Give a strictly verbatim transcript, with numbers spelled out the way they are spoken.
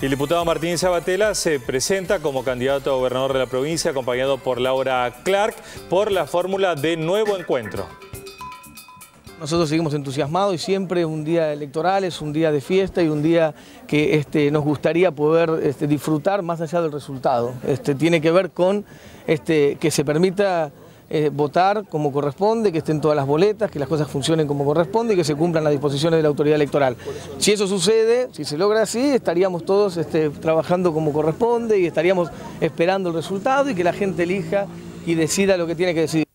El diputado Martín Sabatella se presenta como candidato a gobernador de la provincia, acompañado por Laura Clark, por la fórmula de Nuevo Encuentro. Nosotros seguimos entusiasmados y siempre un día electoral es un día de fiesta y un día que este, nos gustaría poder este, disfrutar más allá del resultado. Este, tiene que ver con este, que se permita eh, votar como corresponde, que estén todas las boletas, que las cosas funcionen como corresponde y que se cumplan las disposiciones de la autoridad electoral. Si eso sucede, si se logra así, estaríamos todos este, trabajando como corresponde y estaríamos esperando el resultado y que la gente elija y decida lo que tiene que decidir.